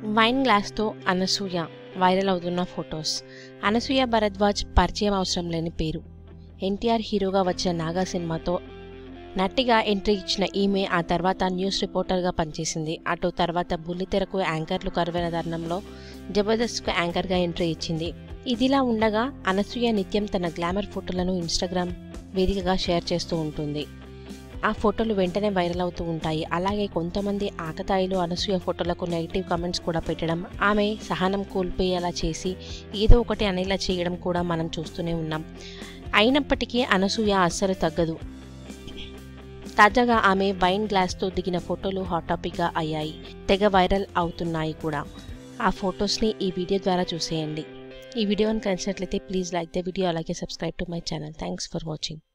Wine గ్లాస్తో Anasuya viral అవుతున్న photos. Anasuya Bharadwaj పరిచయం అవసరం లేని పేరు. ఎన్టీఆర్ హీరోగా వచ్చిన నాగా సినిమాతో నటిగా ఎంట్రీ ఇచ్చిన ఈమె ఆ తర్వాత న్యూస్ రిపోర్టర్గా పనిచేసింది. అటు తర్వాత బుల్లితెరకు యాంకర్లు కరువైన తరుణంలో జబర్దస్త్కు యాంకర్గా ఎంట్రీ ఇచ్చింది. ఇదిలా ఉండగా అనసూయ నిత్యం తన గ్లామర్ ఫోటోలను ఇన్స్టాగ్రామ్ వేదికగా షేర్ చేస్తూ ఉంటుంది. ఆ ఫోటోలు వెంటనే వైరల్ అవుతూ ఉంటాయి. అలాగే కొంతమంది ఆకతాయిలు అనసూయ ఫోటోలకు నెగిటివ్ కామెంట్స్ కూడా పెట్టడం, ఆమె సహనం కోల్పోయేలా చేసి ఏదో ఒకటి అనేలా చేయడం కూడా మనం చూస్తూనే ఉన్నాం. అయినప్పటికీ అనసూయ అస్సలు తగ్గదు. తాజాగా ఆమె వైన్ గ్లాస్తో దిగిన ఫోటోలు హాట్ టాపిక్గా అయ్యాయి, తెగ వైరల్ అవుతున్నాయి కూడా. ఆ ఫొటోస్ని ఈ వీడియో ద్వారా చూసేయండి. ఈ వీడియోని నచ్చినట్లయితే ప్లీజ్ లైక్ ద వీడియో, అలాగే subscribe to my channel. Thanks for watching.